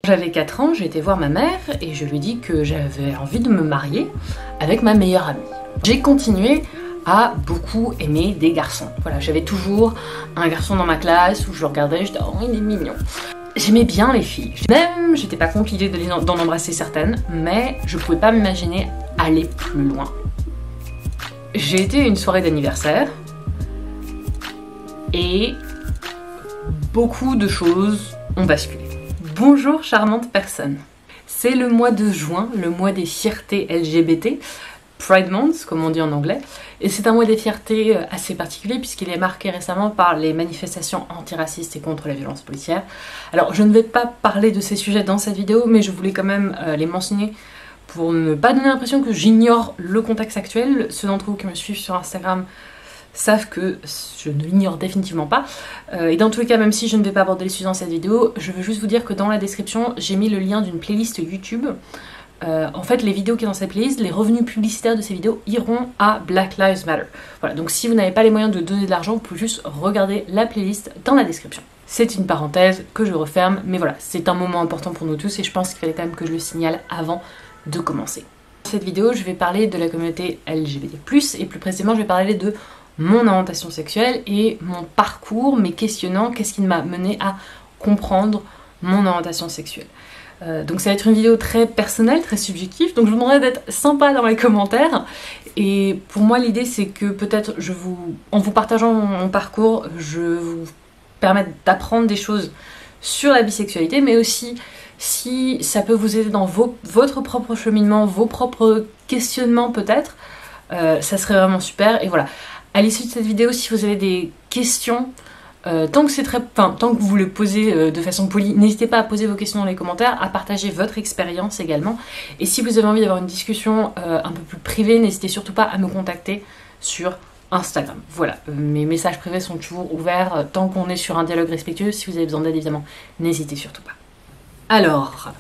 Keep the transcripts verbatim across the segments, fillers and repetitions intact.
J'avais quatre ans, j'ai été voir ma mère et je lui ai dit que j'avais envie de me marier avec ma meilleure amie. J'ai continué à beaucoup aimer des garçons. Voilà, j'avais toujours un garçon dans ma classe où je le regardais, je disais oh il est mignon. J'aimais bien les filles. Même, j'étais pas contre l'idée d'en embrasser certaines, mais je pouvais pas m'imaginer aller plus loin. J'ai été à une soirée d'anniversaire et beaucoup de choses ont basculé. Bonjour charmante personne. C'est le mois de juin, le mois des fiertés L G B T, Pride Month comme on dit en anglais, et c'est un mois des fiertés assez particulier puisqu'il est marqué récemment par les manifestations antiracistes et contre la violence policière. Alors je ne vais pas parler de ces sujets dans cette vidéo, mais je voulais quand même euh, les mentionner pour ne pas donner l'impression que j'ignore le contexte actuel. Ceux d'entre vous qui me suivent sur Instagram savent que je ne l'ignore définitivement pas. Euh, et dans tous les cas, même si je ne vais pas aborder les sujets dans cette vidéo, je veux juste vous dire que dans la description, j'ai mis le lien d'une playlist YouTube. Euh, en fait, les vidéos qui sont dans cette playlist, les revenus publicitaires de ces vidéos iront à Black Lives Matter. Voilà, donc si vous n'avez pas les moyens de donner de l'argent, vous pouvez juste regarder la playlist dans la description. C'est une parenthèse que je referme, mais voilà, c'est un moment important pour nous tous et je pense qu'il fallait quand même que je le signale avant de commencer. Dans cette vidéo, je vais parler de la communauté L G B T plus, et plus précisément, je vais parler de mon orientation sexuelle et mon parcours, mais questionnant qu'est-ce qui m'a mené à comprendre mon orientation sexuelle. Euh, donc ça va être une vidéo très personnelle, très subjective, donc je vous demanderai d'être sympa dans les commentaires. Et pour moi l'idée c'est que peut-être je vous, en vous partageant mon, mon parcours, je vous permette d'apprendre des choses sur la bisexualité, mais aussi si ça peut vous aider dans vos, votre propre cheminement, vos propres questionnements peut-être, euh, ça serait vraiment super. Et voilà, à l'issue de cette vidéo, si vous avez des questions, Euh, tant que c'est très, enfin, tant que vous le posez euh, de façon polie, n'hésitez pas à poser vos questions dans les commentaires, à partager votre expérience également. Et si vous avez envie d'avoir une discussion euh, un peu plus privée, n'hésitez surtout pas à me contacter sur Instagram. Voilà, euh, mes messages privés sont toujours ouverts euh, tant qu'on est sur un dialogue respectueux. Si vous avez besoin d'aide, évidemment, n'hésitez surtout pas. Alors,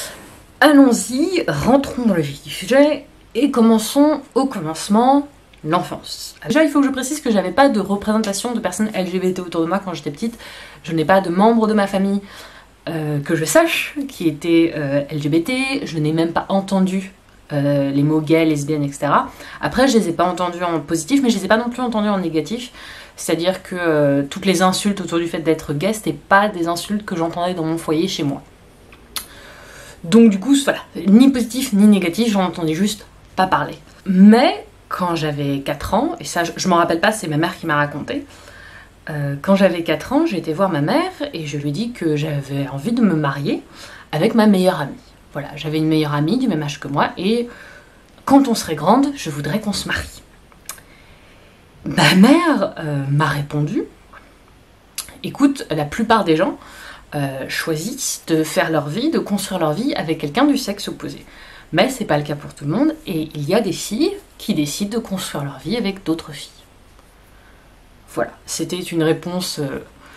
allons-y, rentrons dans le vif du sujet et commençons au commencement. L'enfance. Déjà, il faut que je précise que j'avais pas de représentation de personnes L G B T autour de moi quand j'étais petite. Je n'ai pas de membres de ma famille euh, que je sache qui étaient euh, L G B T. Je n'ai même pas entendu euh, les mots gay, lesbienne, et cetera. Après, je les ai pas entendus en positif, mais je les ai pas non plus entendus en négatif. C'est-à-dire que euh, toutes les insultes autour du fait d'être gay, c'était pas des insultes que j'entendais dans mon foyer chez moi. Donc du coup, voilà, ni positif ni négatif, j'en entendais juste pas parler. Mais quand j'avais quatre ans, et ça je, je m'en rappelle pas, c'est ma mère qui m'a raconté, euh, quand j'avais quatre ans, j'ai été voir ma mère et je lui ai dit que j'avais envie de me marier avec ma meilleure amie. Voilà, j'avais une meilleure amie du même âge que moi et quand on serait grande, je voudrais qu'on se marie. Ma mère euh, m'a répondu, écoute, la plupart des gens euh, choisissent de faire leur vie, de construire leur vie avec quelqu'un du sexe opposé. Mais c'est pas le cas pour tout le monde, et il y a des filles qui décident de construire leur vie avec d'autres filles. Voilà, c'était une réponse euh,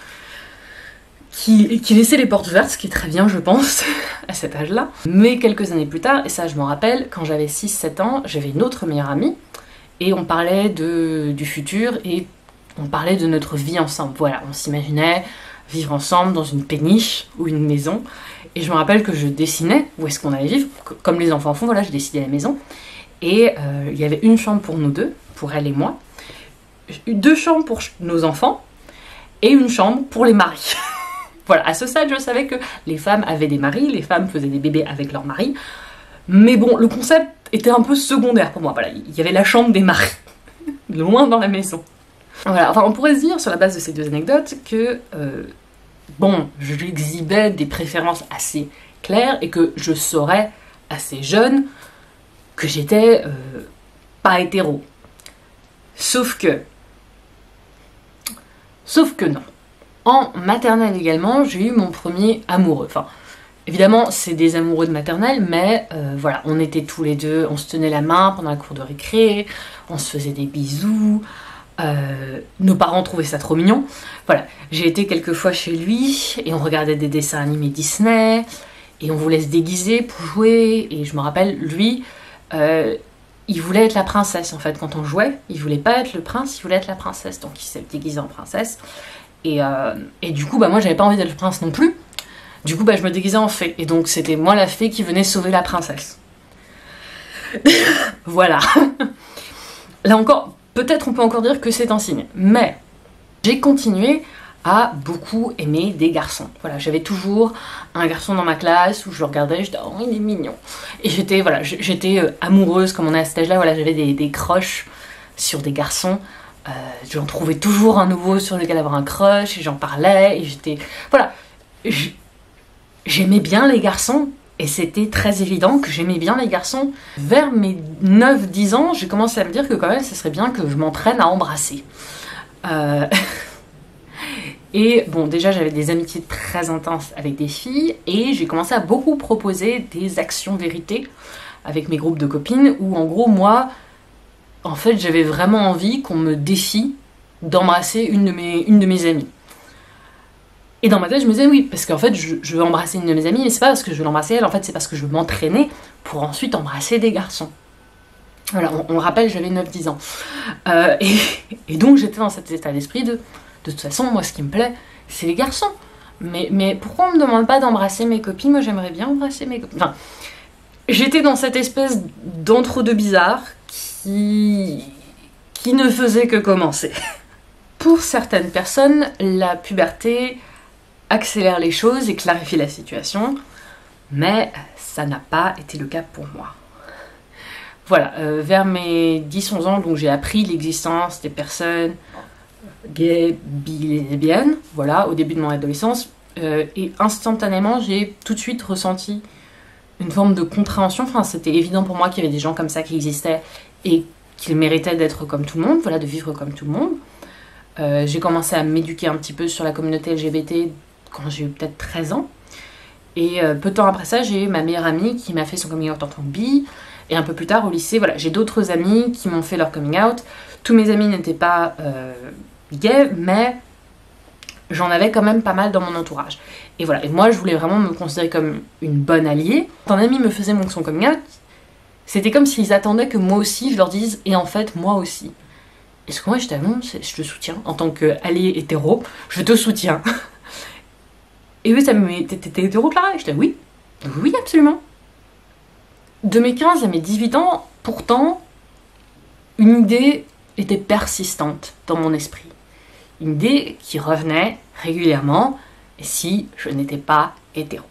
qui, qui laissait les portes ouvertes, ce qui est très bien je pense, à cet âge-là. Mais quelques années plus tard, et ça je m'en rappelle, quand j'avais six sept ans, j'avais une autre meilleure amie, et on parlait de, du futur, et on parlait de notre vie ensemble. Voilà, on s'imaginait vivre ensemble dans une péniche ou une maison. Et je me rappelle que je dessinais où est-ce qu'on allait vivre, comme les enfants font, voilà, je dessinais la maison. Et euh, il y avait une chambre pour nous deux, pour elle et moi, deux chambres pour nos enfants, et une chambre pour les maris. Voilà, à ce stade, je savais que les femmes avaient des maris, les femmes faisaient des bébés avec leurs maris, mais bon, le concept était un peu secondaire pour moi. Voilà, il y avait la chambre des maris, loin dans la maison. Voilà, enfin, on pourrait se dire, sur la base de ces deux anecdotes, que... Euh, bon, je lui exhibais des préférences assez claires et que je saurais assez jeune que j'étais euh, pas hétéro. Sauf que... Sauf que non. En maternelle également, j'ai eu mon premier amoureux. Enfin, évidemment, c'est des amoureux de maternelle, mais euh, voilà, on était tous les deux, on se tenait la main pendant la cour de récré, on se faisait des bisous... Euh, nos parents trouvaient ça trop mignon. Voilà, j'ai été quelques fois chez lui et on regardait des dessins animés Disney et on voulait se déguiser pour jouer. Et je me rappelle, lui, euh, il voulait être la princesse en fait quand on jouait. Il voulait pas être le prince, il voulait être la princesse. Donc il s'est déguisé en princesse. Et, euh, et du coup, bah, moi j'avais pas envie d'être le prince non plus. Du coup, bah, je me déguisais en fée. Et donc, c'était moi la fée qui venait sauver la princesse. Voilà. Là encore, peut-être on peut encore dire que c'est un signe. Mais j'ai continué à beaucoup aimer des garçons. Voilà, j'avais toujours un garçon dans ma classe où je le regardais, je disais oh il est mignon. Et j'étais voilà, j'étais euh, amoureuse comme on est à cet âge-là. Voilà, j'avais des, des crushs sur des garçons. Euh, j'en trouvais toujours un nouveau sur lequel avoir un crush et j'en parlais et j'étais voilà, j'aimais bien les garçons. Et c'était très évident que j'aimais bien les garçons. Vers mes neuf dix ans, j'ai commencé à me dire que quand même, ce serait bien que je m'entraîne à embrasser. Euh... Et bon, déjà, j'avais des amitiés très intenses avec des filles, et j'ai commencé à beaucoup proposer des actions vérité avec mes groupes de copines, où en gros, moi, en fait, j'avais vraiment envie qu'on me défie d'embrasser une de mes, une de mes amies. Et dans ma tête, je me disais oui, parce qu'en fait, je, je veux embrasser une de mes amies, mais c'est pas parce que je veux l'embrasser elle, en fait, c'est parce que je veux m'entraîner pour ensuite embrasser des garçons. Voilà, on, on rappelle, j'avais neuf dix ans. Euh, et, et donc, j'étais dans cet état d'esprit de, de toute façon, moi, ce qui me plaît, c'est les garçons. Mais, mais pourquoi on me demande pas d'embrasser mes copines? Moi, j'aimerais bien embrasser mes copines. Enfin, j'étais dans cette espèce d'entre-deux bizarre qui, qui ne faisait que commencer. Pour certaines personnes, la puberté accélère les choses et clarifie la situation, mais ça n'a pas été le cas pour moi. Voilà, euh, vers mes dix onze ans, donc j'ai appris l'existence des personnes gays, bi, lesbiennes, voilà, au début de mon adolescence, euh, et instantanément, j'ai tout de suite ressenti une forme de compréhension. Enfin, c'était évident pour moi qu'il y avait des gens comme ça qui existaient et qu'ils méritaient d'être comme tout le monde, voilà, de vivre comme tout le monde. Euh, j'ai commencé à m'éduquer un petit peu sur la communauté L G B T quand j'ai eu peut-être treize ans. Et euh, peu de temps après ça, j'ai eu ma meilleure amie qui m'a fait son coming out en tant que bi. Et un peu plus tard, au lycée, voilà, j'ai d'autres amis qui m'ont fait leur coming out. Tous mes amis n'étaient pas euh, gays, mais j'en avais quand même pas mal dans mon entourage. Et voilà, et moi, je voulais vraiment me considérer comme une bonne alliée. Quand un ami me faisait mon, son coming out, c'était comme s'ils attendaient que moi aussi, je leur dise « et en fait, moi aussi ». Et ce que moi, j'étais non, je te soutiens. En tant qu'allié hétéro, je te soutiens. Et eux, ça me dit, t'es hétéro, Clara? Et j'étais oui, oui, absolument. De mes quinze à mes dix-huit ans, pourtant, une idée était persistante dans mon esprit. Une idée qui revenait régulièrement, et si je n'étais pas hétéro.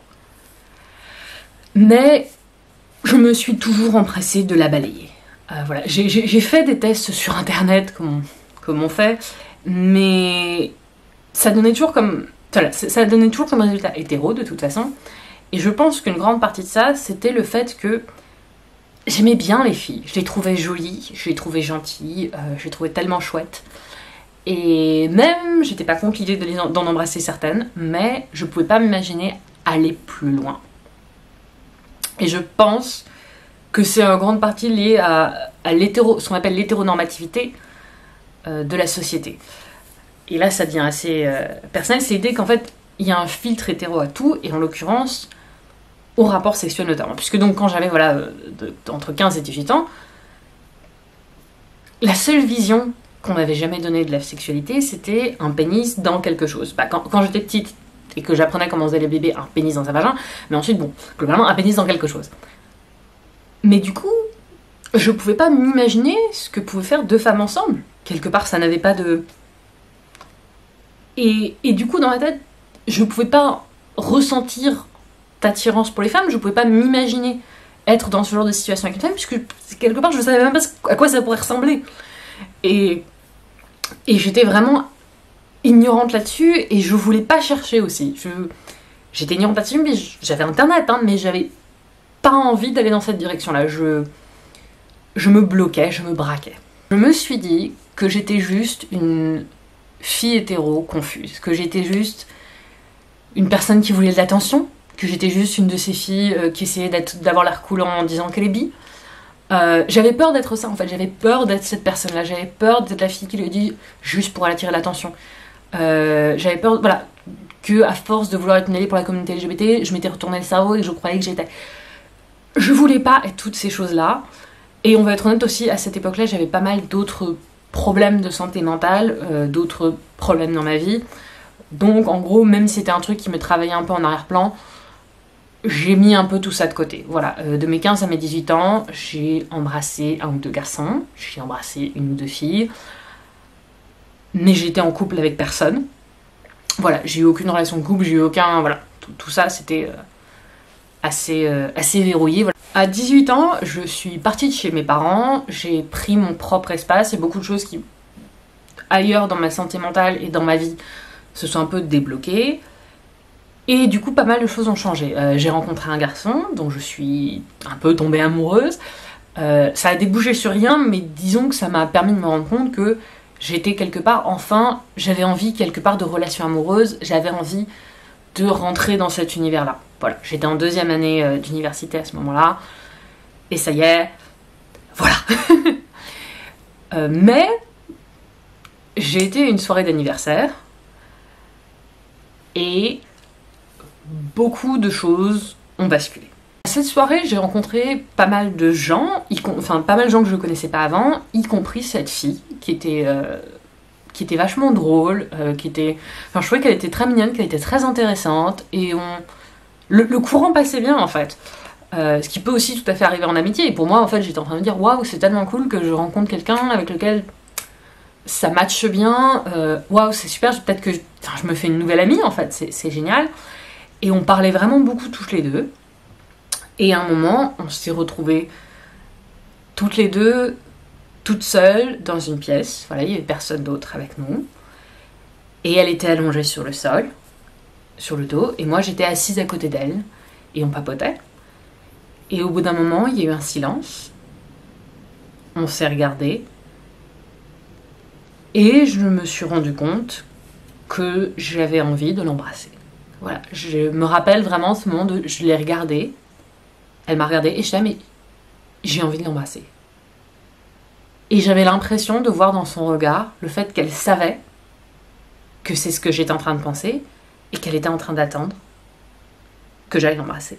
Mais je me suis toujours empressée de la balayer. Euh, voilà, j'ai fait des tests sur internet, comme on, comme on fait, mais ça donnait toujours comme... Voilà, ça donnait toujours comme résultat hétéro de toute façon, et je pense qu'une grande partie de ça, c'était le fait que j'aimais bien les filles, je les trouvais jolies, je les trouvais gentilles, euh, je les trouvais tellement chouettes, et même, j'étais pas contre l'idée d'en embrasser certaines, mais je pouvais pas m'imaginer aller plus loin. Et je pense que c'est en grande partie lié à, à l'hétéro, ce qu'on appelle l'hétéronormativité euh, de la société. Et là, ça devient assez euh, personnel, c'est l'idée qu'en fait, il y a un filtre hétéro à tout, et en l'occurrence, au rapport sexuel notamment. Puisque donc, quand j'avais, voilà, de, de, entre quinze et dix-huit ans, la seule vision qu'on m'avait jamais donnée de la sexualité, c'était un pénis dans quelque chose. Bah, quand quand j'étais petite, et que j'apprenais comment faisait les bébés, un pénis dans sa vagin, mais ensuite, bon, globalement, un pénis dans quelque chose. Mais du coup, je pouvais pas m'imaginer ce que pouvaient faire deux femmes ensemble. Quelque part, ça n'avait pas de... Et, et du coup, dans ma tête, je pouvais pas ressentir d'attirance pour les femmes, je pouvais pas m'imaginer être dans ce genre de situation avec une femme, puisque quelque part, je savais même pas à quoi ça pourrait ressembler. Et, et j'étais vraiment ignorante là-dessus, et je voulais pas chercher aussi. Je, j'étais ignorante là-dessus, mais j'avais internet, hein, mais j'avais pas envie d'aller dans cette direction-là. Je, je me bloquais, je me braquais. Je me suis dit que j'étais juste une fille hétéro confuse, que j'étais juste une personne qui voulait de l'attention, que j'étais juste une de ces filles euh, qui essayait d'avoir l'air cool en disant qu'elle est bi. Euh, j'avais peur d'être ça en fait, j'avais peur d'être cette personne-là, j'avais peur d'être la fille qui le dit juste pour attirer l'attention. Euh, j'avais peur, voilà, que à force de vouloir être une alliée pour la communauté L G B T, je m'étais retourné le cerveau et que je croyais que j'étais... Je voulais pas être toutes ces choses-là. Et on va être honnête aussi, à cette époque-là, j'avais pas mal d'autres problèmes de santé mentale, euh, d'autres problèmes dans ma vie, Donc en gros, même si c'était un truc qui me travaillait un peu en arrière-plan, j'ai mis un peu tout ça de côté. Voilà, euh, de mes quinze à mes dix-huit ans, j'ai embrassé un ou deux garçons, j'ai embrassé une ou deux filles, mais j'étais en couple avec personne. Voilà, j'ai eu aucune relation de couple, j'ai eu aucun... Voilà, tout, tout ça c'était euh, assez, euh, assez verrouillé. Voilà. À dix-huit ans, je suis partie de chez mes parents, j'ai pris mon propre espace, il y a beaucoup de choses qui, ailleurs dans ma santé mentale et dans ma vie, se sont un peu débloquées. Et du coup, pas mal de choses ont changé. Euh, j'ai rencontré un garçon dont je suis un peu tombée amoureuse. Euh, ça a débouché sur rien, mais disons que ça m'a permis de me rendre compte que j'étais quelque part, enfin, j'avais envie quelque part de relation amoureuse, j'avais envie de rentrer dans cet univers-là. Voilà, j'étais en deuxième année euh, d'université à ce moment-là, et ça y est, voilà. euh, mais, j'ai été à une soirée d'anniversaire, et beaucoup de choses ont basculé. À cette soirée, j'ai rencontré pas mal de gens, enfin pas mal de gens que je connaissais pas avant, y compris cette fille qui était, euh, qui était vachement drôle, euh, qui était, enfin je trouvais qu'elle était très mignonne, qu'elle était très intéressante, et on, le, le courant passait bien en fait. Euh, ce qui peut aussi tout à fait arriver en amitié. Et pour moi, en fait, j'étais en train de me dire waouh, c'est tellement cool que je rencontre quelqu'un avec lequel ça matche bien. Euh, waouh, c'est super. Peut-être que, enfin, je me fais une nouvelle amie en fait. C'est génial. Et on parlait vraiment beaucoup toutes les deux. Et à un moment, on s'est retrouvés toutes les deux, toutes seules, dans une pièce. Voilà, il n'y avait personne d'autre avec nous. Et elle était allongée sur le sol, sur le dos. Et moi, j'étais assise à côté d'elle. Et on papotait. Et au bout d'un moment, il y a eu un silence. On s'est regardé. Et je me suis rendu compte que j'avais envie de l'embrasser. Voilà, je me rappelle vraiment ce moment de... Je l'ai regardée, elle m'a regardée et je disais, mais j'ai envie de l'embrasser. Et j'avais l'impression de voir dans son regard le fait qu'elle savait que c'est ce que j'étais en train de penser et qu'elle était en train d'attendre que j'aille l'embrasser.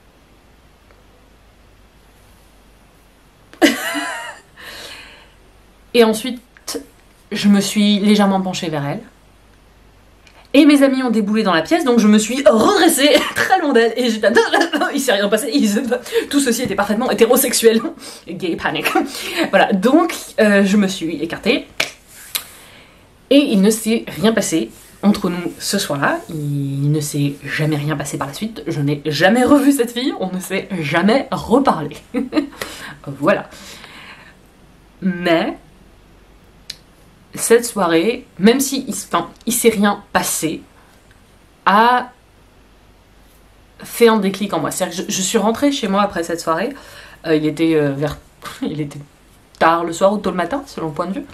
Et ensuite, je me suis légèrement penchée vers elle. Et mes amis ont déboulé dans la pièce, donc je me suis redressée très loin d'elle. Et j'étais... Il s'est rien passé. Ils... Tout ceci était parfaitement hétérosexuel. Gay panic. Voilà, donc euh, je me suis écartée. Et il ne s'est rien passé entre nous ce soir-là. Il ne s'est jamais rien passé par la suite. Je n'ai jamais revu cette fille. On ne s'est jamais reparlé. Voilà. Mais... cette soirée, même si il, enfin, il s'est rien passé, a fait un déclic en moi. C'est-à-dire que je, je suis rentrée chez moi après cette soirée. Euh, il était euh, vers, il était tard le soir ou tôt le matin, selon le point de vue.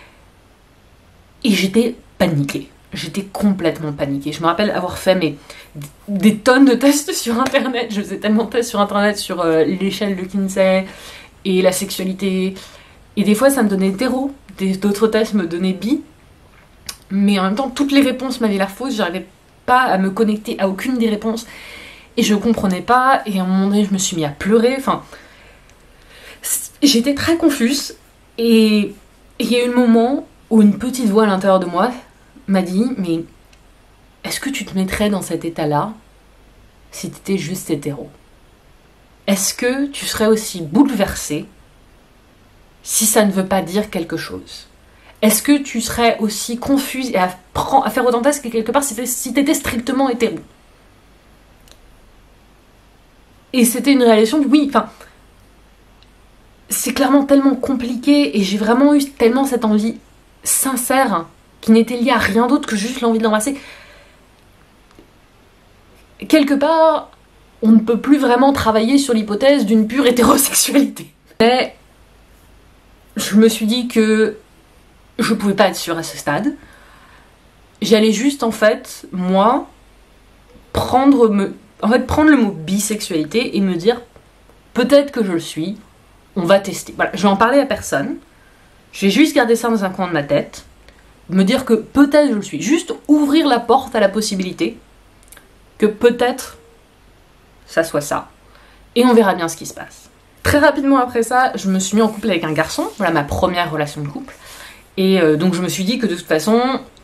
Et j'étais paniquée. J'étais complètement paniquée. Je me rappelle avoir fait mais, des tonnes de tests sur internet. Je faisais tellement de tests sur internet sur euh, l'échelle de Kinsey et la sexualité. Et des fois, ça me donnait hétéro. D'autres tests me donnaient bi. Mais en même temps, toutes les réponses m'avaient l'air fausses. J'arrivais pas à me connecter à aucune des réponses. Et je comprenais pas. Et à un moment donné, je me suis mis à pleurer. Enfin, j'étais très confuse. Et il y a eu le moment où une petite voix à l'intérieur de moi m'a dit « Mais est-ce que tu te mettrais dans cet état-là si tu étais juste hétéro? Est-ce que tu serais aussi bouleversée si ça ne veut pas dire quelque chose? Est-ce que tu serais aussi confuse et à, à faire autant de tests que quelque part si t'étais strictement hétéro ?» Et c'était une réalisation de oui, enfin, c'est clairement tellement compliqué et j'ai vraiment eu tellement cette envie sincère qui n'était liée à rien d'autre que juste l'envie de l'embrasser. Quelque part, on ne peut plus vraiment travailler sur l'hypothèse d'une pure hétérosexualité. Mais je me suis dit que je pouvais pas être sûre à ce stade. J'allais juste, en fait, moi, prendre, me, en fait, prendre le mot bisexualité et me dire peut-être que je le suis, on va tester. Voilà, je vais en parler à personne. Je vais juste garder ça dans un coin de ma tête, me dire que peut-être je le suis. Juste ouvrir la porte à la possibilité que peut-être ça soit ça. Et on verra bien ce qui se passe. Très rapidement après ça, je me suis mis en couple avec un garçon. Voilà ma première relation de couple. Et euh, donc je me suis dit que de toute façon,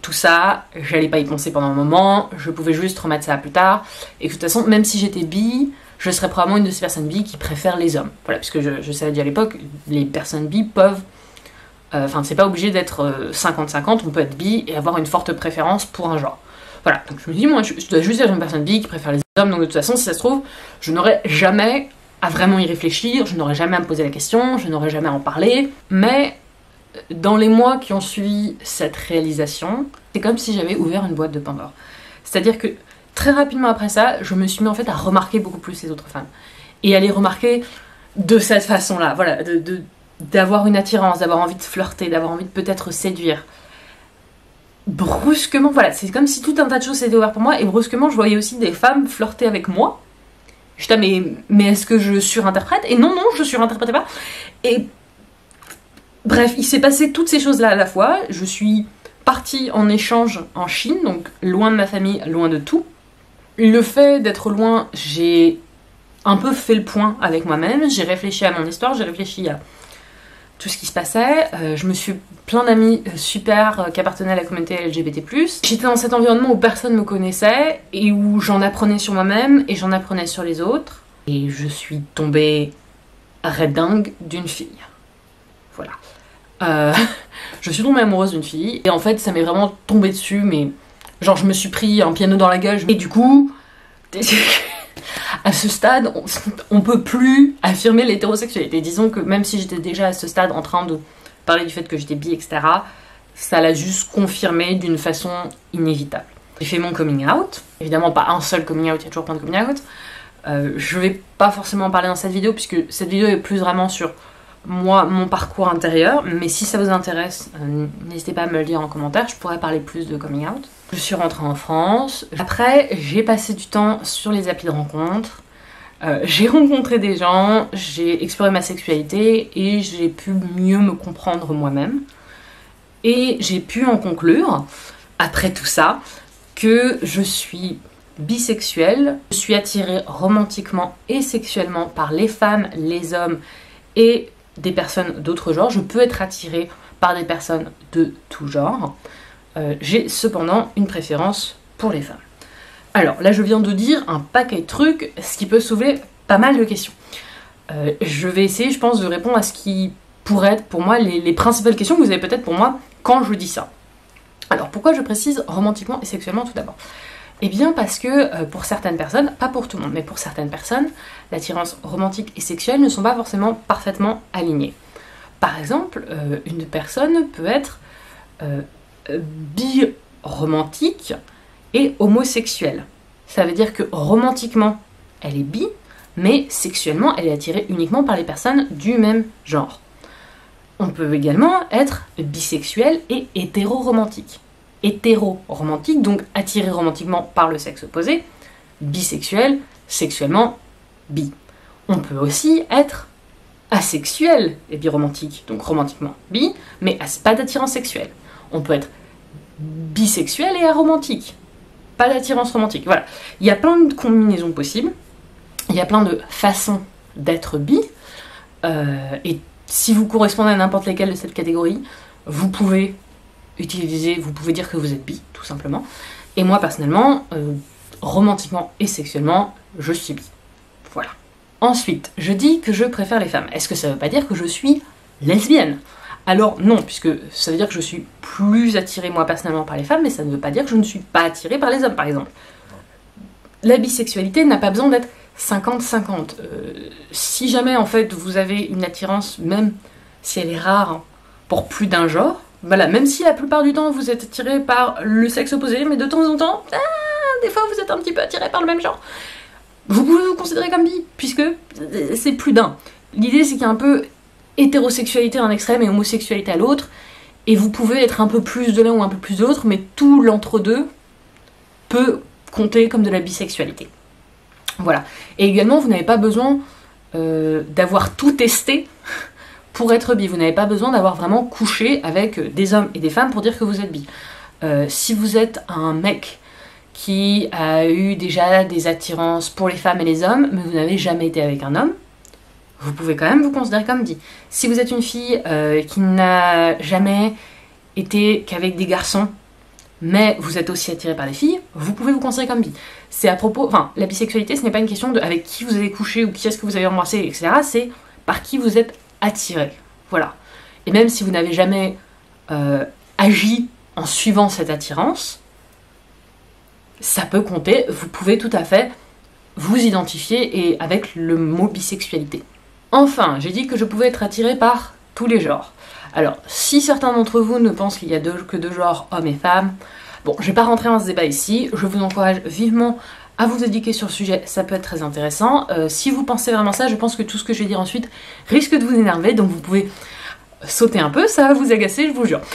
tout ça, j'allais pas y penser pendant un moment, je pouvais juste remettre ça à plus tard, et que de toute façon, même si j'étais bi, je serais probablement une de ces personnes bi qui préfèrent les hommes. Voilà, puisque je, je savais déjà à l'époque, les personnes bi peuvent... Enfin, euh, c'est pas obligé d'être cinquante cinquante, on peut être bi et avoir une forte préférence pour un genre. Voilà, donc je me dis, moi, je, je dois juste être une personne bi qui préfère les hommes, donc de toute façon, si ça se trouve, je n'aurais jamais à vraiment y réfléchir, je n'aurais jamais à me poser la question, je n'aurais jamais à en parler, mais dans les mois qui ont suivi cette réalisation, c'est comme si j'avais ouvert une boîte de Pandore. C'est-à-dire que très rapidement après ça, je me suis mis en fait à remarquer beaucoup plus les autres femmes. Et à les remarquer de cette façon-là, voilà, de, de, d'avoir une attirance, d'avoir envie de flirter, d'avoir envie de peut-être séduire. Brusquement, voilà, c'est comme si tout un tas de choses s'étaient ouvertes pour moi, et brusquement, je voyais aussi des femmes flirter avec moi. Je disais, mais, mais est-ce que je surinterprète? Et non, non, je surinterprétais pas. Et bref, il s'est passé toutes ces choses-là à la fois. Je suis partie en échange en Chine, donc loin de ma famille, loin de tout. Le fait d'être loin, j'ai un peu fait le point avec moi-même. J'ai réfléchi à mon histoire, j'ai réfléchi à tout ce qui se passait. Euh, je me suis plein d'amis super euh, qui appartenaient à la communauté L G B T plus. J'étais dans cet environnement où personne me connaissait et où j'en apprenais sur moi-même et j'en apprenais sur les autres. Et je suis tombée red dingue d'une fille. Voilà. Euh, je suis tombée amoureuse d'une fille et en fait ça m'est vraiment tombé dessus, mais genre je me suis pris un piano dans la gueule et du coup à ce stade on, on peut plus affirmer l'hétérosexualité. Disons que même si j'étais déjà à ce stade en train de parler du fait que j'étais bi, etc., ça l'a juste confirmé d'une façon inévitable. J'ai fait mon coming out, évidemment pas un seul coming out, il y a toujours plein de coming out. Euh, je vais pas forcément en parler dans cette vidéo puisque cette vidéo est plus vraiment sur moi, mon parcours intérieur, mais si ça vous intéresse, euh, n'hésitez pas à me le dire en commentaire, je pourrais parler plus de coming out. Je suis rentrée en France, après j'ai passé du temps sur les applis de rencontres, euh, j'ai rencontré des gens, j'ai exploré ma sexualité et j'ai pu mieux me comprendre moi-même. Et j'ai pu en conclure, après tout ça, que je suis bisexuelle, je suis attirée romantiquement et sexuellement par les femmes, les hommes et des personnes d'autres genres. Je peux être attirée par des personnes de tout genre. Euh, j'ai cependant une préférence pour les femmes. Alors là je viens de dire un paquet de trucs, ce qui peut soulever pas mal de questions. Euh, je vais essayer, je pense, de répondre à ce qui pourrait être pour moi les, les principales questions que vous avez peut-être pour moi quand je dis ça. Alors pourquoi je précise romantiquement et sexuellement tout d'abord? Eh bien parce que euh, pour certaines personnes, pas pour tout le monde, mais pour certaines personnes, l'attirance romantique et sexuelle ne sont pas forcément parfaitement alignées. Par exemple, euh, une personne peut être euh, bi-romantique et homosexuelle. Ça veut dire que romantiquement, elle est bi, mais sexuellement, elle est attirée uniquement par les personnes du même genre. On peut également être bisexuel et hétéro-romantique. Hétéro-romantique, donc attiré romantiquement par le sexe opposé, bisexuel, sexuellement bi. On peut aussi être asexuel et biromantique, donc romantiquement bi, mais pas d'attirance sexuelle. On peut être bisexuel et aromantique, pas d'attirance romantique. Voilà, il y a plein de combinaisons possibles, il y a plein de façons d'être bi, euh, et si vous correspondez à n'importe laquelle de cette catégorie, vous pouvez utiliser, vous pouvez dire que vous êtes bi, tout simplement. Et moi, personnellement, euh, romantiquement et sexuellement, je suis bi. Voilà. Ensuite, je dis que je préfère les femmes. Est-ce que ça veut pas dire que je suis lesbienne? Alors non, puisque ça veut dire que je suis plus attirée, moi, personnellement, par les femmes, mais ça ne veut pas dire que je ne suis pas attirée par les hommes, par exemple. La bisexualité n'a pas besoin d'être cinquante cinquante. Euh, si jamais, en fait, vous avez une attirance, même si elle est rare, pour plus d'un genre, voilà, même si la plupart du temps vous êtes attiré par le sexe opposé, mais de temps en temps, ah, des fois vous êtes un petit peu attiré par le même genre, vous pouvez vous considérer comme bi, puisque c'est plus d'un. L'idée c'est qu'il y a un peu hétérosexualité à un extrême et homosexualité à l'autre, et vous pouvez être un peu plus de l'un ou un peu plus de l'autre, mais tout l'entre-deux peut compter comme de la bisexualité. Voilà. Et également, vous n'avez pas besoin euh, d'avoir tout testé pour être bi. Vous n'avez pas besoin d'avoir vraiment couché avec des hommes et des femmes pour dire que vous êtes bi. Euh, si vous êtes un mec qui a eu déjà des attirances pour les femmes et les hommes, mais vous n'avez jamais été avec un homme, vous pouvez quand même vous considérer comme bi. Si vous êtes une fille euh, qui n'a jamais été qu'avec des garçons, mais vous êtes aussi attiré par les filles, vous pouvez vous considérer comme bi. C'est à propos, enfin, la bisexualité, ce n'est pas une question de avec qui vous avez couché ou qui est-ce que vous avez embrassé, et cetera. C'est par qui vous êtes attiré. Voilà. Et même si vous n'avez jamais euh, agi en suivant cette attirance, ça peut compter, vous pouvez tout à fait vous identifier et avec le mot bisexualité. Enfin, j'ai dit que je pouvais être attirée par tous les genres. Alors, si certains d'entre vous ne pensent qu'il y a deux, que deux genres, hommes et femmes, bon, je vais pas rentrer dans ce débat ici, je vous encourage vivement à vous éduquer sur le sujet, ça peut être très intéressant. Euh, si vous pensez vraiment ça, je pense que tout ce que je vais dire ensuite risque de vous énerver, donc vous pouvez sauter un peu, ça va vous agacer, je vous jure.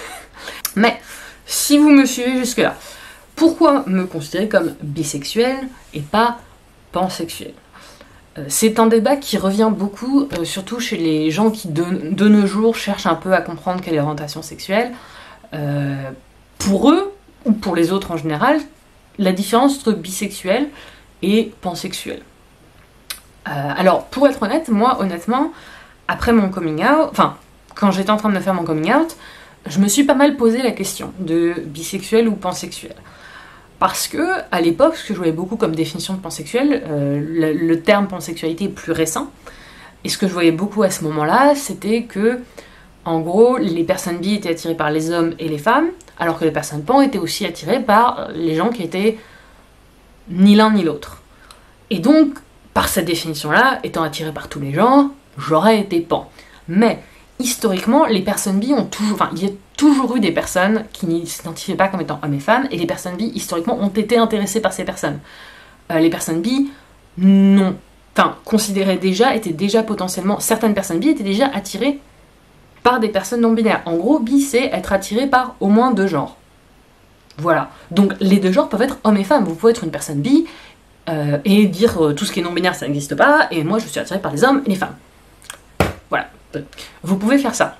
Mais, si vous me suivez jusque-là, pourquoi me considérer comme bisexuel et pas pansexuel ? euh, C'est un débat qui revient beaucoup, euh, surtout chez les gens qui de, de nos jours cherchent un peu à comprendre quelle est l'orientation sexuelle. Euh, pour eux, ou pour les autres en général, la différence entre bisexuel et pansexuel. Euh, alors, pour être honnête, moi, honnêtement, après mon coming out, enfin, quand j'étais en train de me faire mon coming out, je me suis pas mal posé la question de bisexuel ou pansexuel. Parce que, à l'époque, ce que je voyais beaucoup comme définition de pansexuel, euh, le, le terme pansexualité est plus récent, et ce que je voyais beaucoup à ce moment-là, c'était que, en gros, les personnes bi étaient attirées par les hommes et les femmes, alors que les personnes pan étaient aussi attirées par les gens qui étaient ni l'un ni l'autre. Et donc, par cette définition-là, étant attirée par tous les genres, j'aurais été pan. Mais, historiquement, les personnes bi ont toujours... Enfin, il y a toujours eu des personnes qui ne s'identifiaient pas comme étant hommes et femmes, et les personnes bi, historiquement, ont été intéressées par ces personnes. Euh, les personnes bi, non. Enfin, considéraient déjà, étaient déjà potentiellement... Certaines personnes bi étaient déjà attirées par des personnes non-binaires. En gros, bi, c'est être attiré par au moins deux genres. Voilà. Donc, les deux genres peuvent être hommes et femmes. Vous pouvez être une personne bi euh, et dire euh, tout ce qui est non-binaire, ça n'existe pas, et moi, je suis attirée par les hommes et les femmes. Voilà. Vous pouvez faire ça.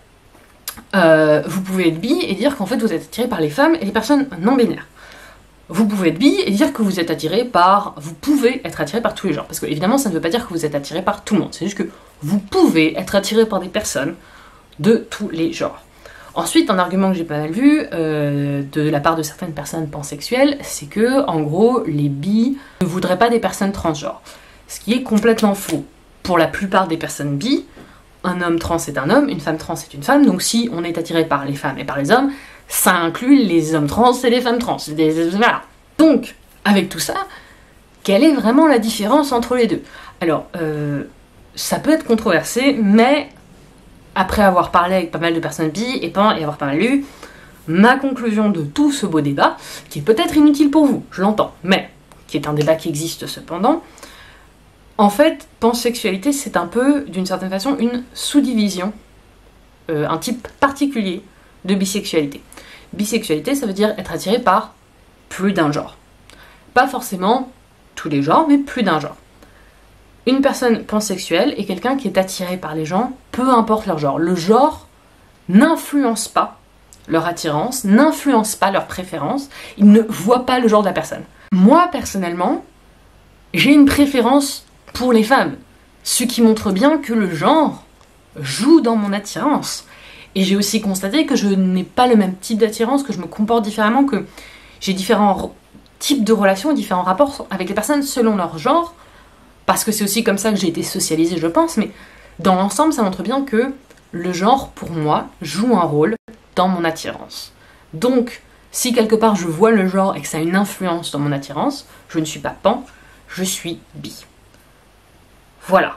Euh, vous pouvez être bi et dire qu'en fait, vous êtes attiré par les femmes et les personnes non-binaires. Vous pouvez être bi et dire que vous êtes attiré par... Vous pouvez être attiré par tous les genres. Parce que, évidemment, ça ne veut pas dire que vous êtes attiré par tout le monde. C'est juste que vous pouvez être attiré par des personnes de tous les genres. Ensuite, un argument que j'ai pas mal vu euh, de la part de certaines personnes pansexuelles, c'est que, en gros, les bi ne voudraient pas des personnes transgenres. Ce qui est complètement faux. Pour la plupart des personnes bi, un homme trans est un homme, une femme trans est une femme, donc si on est attiré par les femmes et par les hommes, ça inclut les hommes trans et les femmes trans. Des... Voilà. Donc, avec tout ça, quelle est vraiment la différence entre les deux ? Alors, euh, ça peut être controversé, mais... Après avoir parlé avec pas mal de personnes bi et pan et avoir pas mal lu, ma conclusion de tout ce beau débat, qui est peut-être inutile pour vous, je l'entends, mais qui est un débat qui existe cependant, en fait, pansexualité, c'est un peu, d'une certaine façon, une sous-division, euh, un type particulier de bisexualité. Bisexualité, ça veut dire être attiré par plus d'un genre. Pas forcément tous les genres, mais plus d'un genre. Une personne pansexuelle est quelqu'un qui est attiré par les gens, peu importe leur genre. Le genre n'influence pas leur attirance, n'influence pas leur préférence, ils ne voient pas le genre de la personne. Moi, personnellement, j'ai une préférence pour les femmes, ce qui montre bien que le genre joue dans mon attirance. Et j'ai aussi constaté que je n'ai pas le même type d'attirance, que je me comporte différemment, que j'ai différents types de relations, différents rapports avec les personnes selon leur genre, parce que c'est aussi comme ça que j'ai été socialisée, je pense, mais dans l'ensemble, ça montre bien que le genre, pour moi, joue un rôle dans mon attirance. Donc, si quelque part je vois le genre et que ça a une influence dans mon attirance, je ne suis pas pan, je suis bi. Voilà.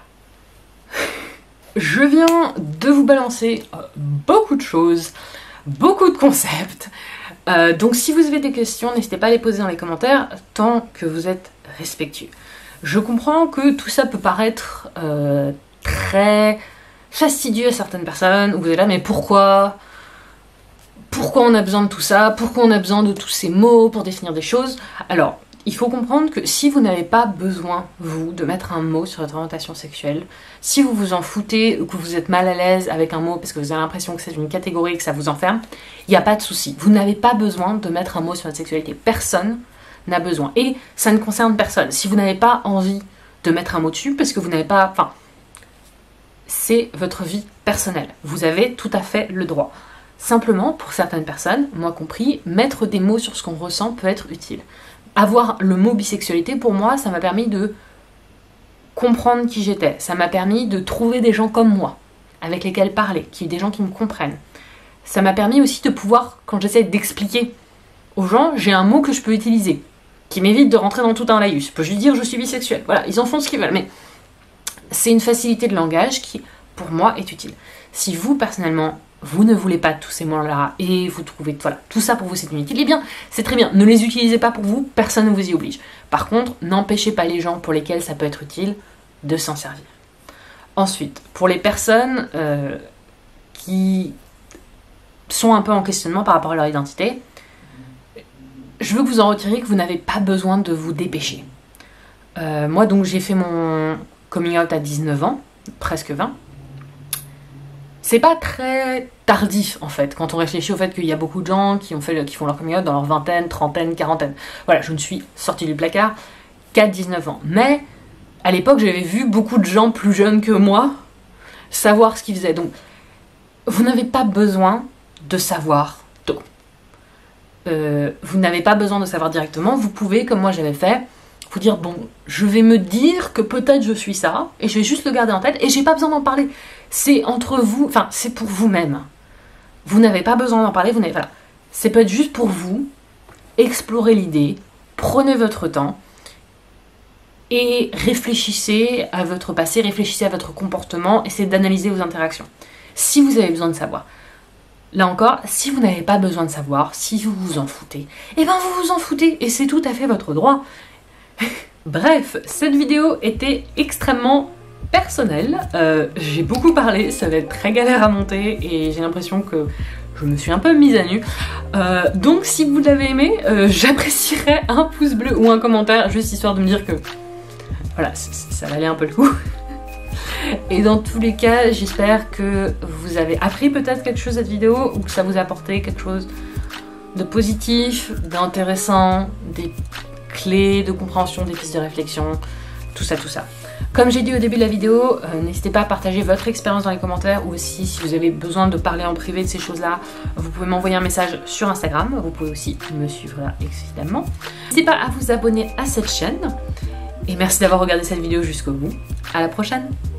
Je viens de vous balancer euh, beaucoup de choses, beaucoup de concepts. Euh, donc si vous avez des questions, n'hésitez pas à les poser dans les commentaires, tant que vous êtes respectueux. Je comprends que tout ça peut paraître euh, très fastidieux à certaines personnes, où vous êtes là, mais pourquoi Pourquoi on a besoin de tout ça? Pourquoi on a besoin de tous ces mots pour définir des choses? Alors, il faut comprendre que si vous n'avez pas besoin, vous, de mettre un mot sur votre orientation sexuelle, si vous vous en foutez ou que vous êtes mal à l'aise avec un mot parce que vous avez l'impression que c'est une catégorie et que ça vous enferme, il n'y a pas de souci. Vous n'avez pas besoin de mettre un mot sur votre sexualité. Personne n'a besoin. Et ça ne concerne personne. Si vous n'avez pas envie de mettre un mot dessus, parce que vous n'avez pas... Enfin, c'est votre vie personnelle. Vous avez tout à fait le droit. Simplement, pour certaines personnes, moi compris, mettre des mots sur ce qu'on ressent peut être utile. Avoir le mot bisexualité, pour moi, ça m'a permis de comprendre qui j'étais. Ça m'a permis de trouver des gens comme moi, avec lesquels parler, qui des gens qui me comprennent. Ça m'a permis aussi de pouvoir, quand j'essaie d'expliquer aux gens, j'ai un mot que je peux utiliser, qui m'évite de rentrer dans tout un laïus. Je peux juste dire je suis bisexuel. Voilà, ils en font ce qu'ils veulent, mais c'est une facilité de langage qui, pour moi, est utile. Si vous, personnellement, vous ne voulez pas tous ces mots-là et vous trouvez, voilà, tout ça pour vous c'est inutile, eh bien, c'est très bien. Ne les utilisez pas pour vous, personne ne vous y oblige. Par contre, n'empêchez pas les gens pour lesquels ça peut être utile de s'en servir. Ensuite, pour les personnes euh, qui sont un peu en questionnement par rapport à leur identité, je veux que vous en retiriez que vous n'avez pas besoin de vous dépêcher. Euh, moi, donc, j'ai fait mon coming out à dix-neuf ans, presque vingt. C'est pas très tardif, en fait, quand on réfléchit au fait qu'il y a beaucoup de gens qui, ont fait, qui font leur coming out dans leur vingtaine, trentaine, quarantaine. Voilà, je ne suis sortie du placard qu'à dix-neuf ans. Mais, à l'époque, j'avais vu beaucoup de gens plus jeunes que moi savoir ce qu'ils faisaient. Donc, vous n'avez pas besoin de savoir tôt. Euh, vous n'avez pas besoin de savoir directement. Vous pouvez, comme moi j'avais fait, vous dire, bon, je vais me dire que peut-être je suis ça, et je vais juste le garder en tête, et j'ai pas besoin d'en parler. C'est entre vous, enfin, c'est pour vous-même. Vous n'avez pas besoin d'en parler, vous n'avez, voilà. C'est peut-être juste pour vous, explorez l'idée, prenez votre temps, et réfléchissez à votre passé, réfléchissez à votre comportement, essayez d'analyser vos interactions. Si vous avez besoin de savoir. Là encore, si vous n'avez pas besoin de savoir, si vous vous en foutez, eh ben vous vous en foutez, et c'est tout à fait votre droit. Bref, cette vidéo était extrêmement personnelle, euh, j'ai beaucoup parlé, ça va être très galère à monter, et j'ai l'impression que je me suis un peu mise à nu. Euh, donc si vous l'avez aimé, euh, j'apprécierais un pouce bleu ou un commentaire, juste histoire de me dire que voilà, ça valait un peu le coup. Et dans tous les cas, j'espère que vous avez appris peut-être quelque chose de cette vidéo, ou que ça vous a apporté quelque chose de positif, d'intéressant, des clés de compréhension, des pistes de réflexion, tout ça, tout ça. Comme j'ai dit au début de la vidéo, euh, n'hésitez pas à partager votre expérience dans les commentaires, ou aussi si vous avez besoin de parler en privé de ces choses-là, vous pouvez m'envoyer un message sur Instagram, vous pouvez aussi me suivre là, évidemment. N'hésitez pas à vous abonner à cette chaîne, et merci d'avoir regardé cette vidéo jusqu'au bout. À la prochaine!